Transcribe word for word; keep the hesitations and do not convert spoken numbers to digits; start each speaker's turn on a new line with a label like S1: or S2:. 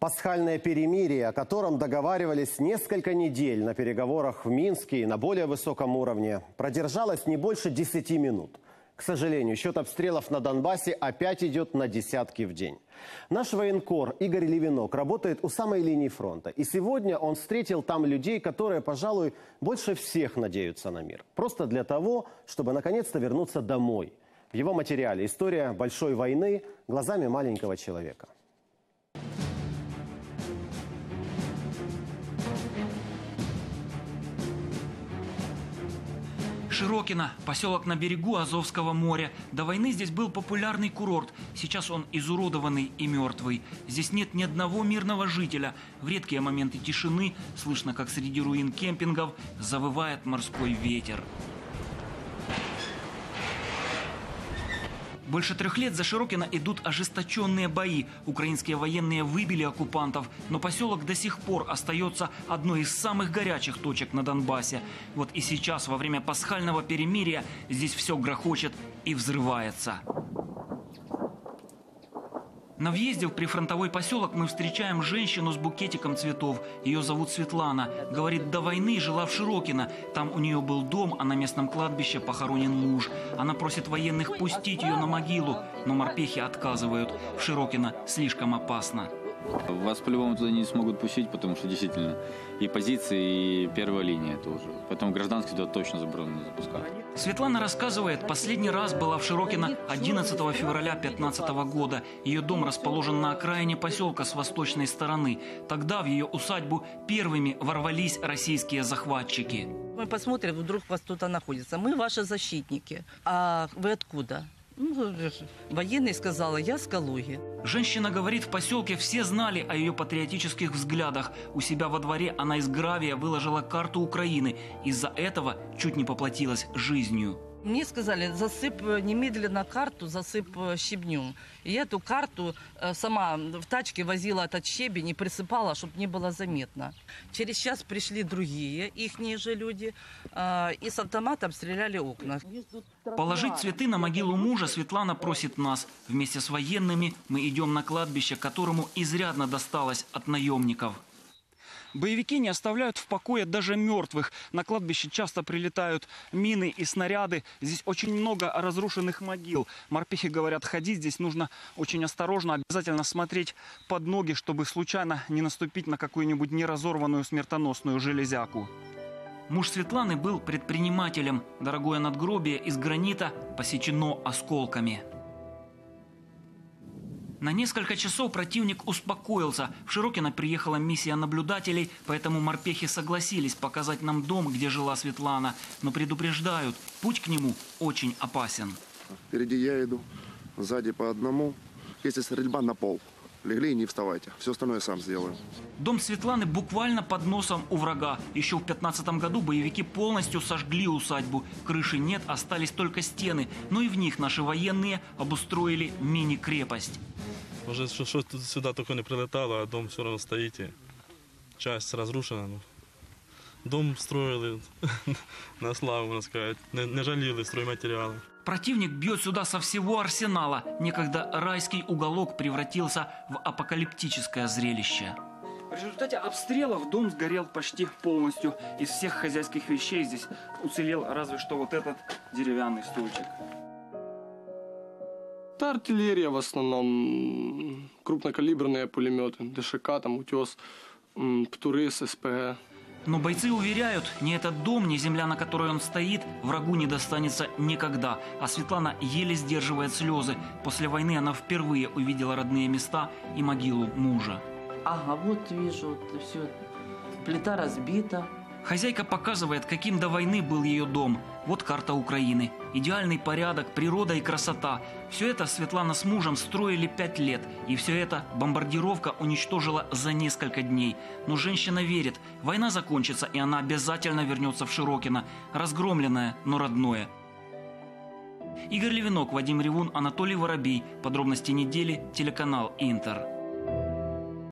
S1: Пасхальное перемирие, о котором договаривались несколько недель на переговорах в Минске и на более высоком уровне, продержалось не больше десяти минут. К сожалению, счет обстрелов на Донбассе опять идет на десятки в день. Наш военкор Игорь Левинок работает у самой линии фронта. И сегодня он встретил там людей, которые, пожалуй, больше всех надеются на мир. Просто для того, чтобы наконец-то вернуться домой. В его материале «История большой войны глазами маленького человека».
S2: Широкино – поселок на берегу Азовского моря. До войны здесь был популярный курорт. Сейчас он изуродованный и мертвый. Здесь нет ни одного мирного жителя. В редкие моменты тишины слышно, как среди руин кемпингов завывает морской ветер. Больше трех лет за Широкино идут ожесточенные бои. Украинские военные выбили оккупантов, но поселок до сих пор остается одной из самых горячих точек на Донбассе. Вот и сейчас, во время пасхального перемирия, здесь все грохочет и взрывается. На въезде в прифронтовой поселок мы встречаем женщину с букетиком цветов. Ее зовут Светлана. Говорит, до войны жила в Широкино. Там у нее был дом, а на местном кладбище похоронен муж. Она просит военных пустить ее на могилу, но морпехи отказывают. В Широкино слишком опасно.
S3: Вас по-любому туда не смогут пустить, потому что действительно и позиции, и первая линия тоже. Поэтому гражданский туда точно заборонено запускать.
S2: Светлана рассказывает, последний раз была в Широкино одиннадцатого февраля две тысячи пятнадцатого года. Ее дом расположен на окраине поселка с восточной стороны. Тогда в ее усадьбу первыми ворвались российские захватчики.
S4: Мы посмотрим, вдруг у вас кто-то находится. Мы ваши защитники. А вы откуда? Ну, военный сказала, я с Калуги.
S2: Женщина говорит, в поселке все знали о ее патриотических взглядах. У себя во дворе она из гравия выложила карту Украины. Из-за этого чуть не поплатилась жизнью.
S4: Мне сказали, засыпь немедленно карту, засыпь щебнем. И я эту карту сама в тачке возила этот щебень и присыпала, чтобы не было заметно. Через час пришли другие, ихние же люди, и с автоматом стреляли окна.
S2: Положить цветы на могилу мужа Светлана просит нас. Вместе с военными мы идем на кладбище, которому изрядно досталось от наемников. Боевики не оставляют в покое даже мертвых. На кладбище часто прилетают мины и снаряды. Здесь очень много разрушенных могил. Морпехи говорят, ходить здесь нужно очень осторожно. Обязательно смотреть под ноги, чтобы случайно не наступить на какую-нибудь неразорванную смертоносную железяку. Муж Светланы был предпринимателем. Дорогое надгробие из гранита посечено осколками. На несколько часов противник успокоился. В Широкино приехала миссия наблюдателей, поэтому морпехи согласились показать нам дом, где жила Светлана. Но предупреждают, путь к нему очень опасен.
S5: Впереди я иду, сзади по одному. Если стрельба, на пол. Легли и не вставайте. Все остальное я сам сделаю.
S2: Дом Светланы буквально под носом у врага. Еще в две тысячи пятнадцатом году боевики полностью сожгли усадьбу. Крыши нет, остались только стены. Но и в них наши военные обустроили мини-крепость.
S6: Уже что, что сюда только не прилетало, а дом все равно стоит. И часть разрушена. Ну. Дом строили на славу, можно сказать. Не, не жалели стройматериалы.
S2: Противник бьет сюда со всего арсенала. Некогда райский уголок превратился в апокалиптическое зрелище. В результате обстрелов дом сгорел почти полностью. Из всех хозяйских вещей здесь уцелел разве что вот этот деревянный стульчик.
S7: Это артиллерия в основном, крупнокалиберные пулеметы, ДШК, там, утес, ПТУРы, СПГ.
S2: Но бойцы уверяют, ни этот дом, ни земля, на которой он стоит, врагу не достанется никогда. А Светлана еле сдерживает слезы. После войны она впервые увидела родные места и могилу мужа.
S4: Ага, вот вижу, вот все, плита разбита.
S2: Хозяйка показывает, каким до войны был ее дом. Вот карта Украины. Идеальный порядок, природа и красота. Все это Светлана с мужем строили пять лет. И все это бомбардировка уничтожила за несколько дней. Но женщина верит, война закончится, и она обязательно вернется в Широкино. Разгромленное, но родное. Игорь Левинок, Вадим Ревун, Анатолий Воробей. Подробности недели, телеканал Интер.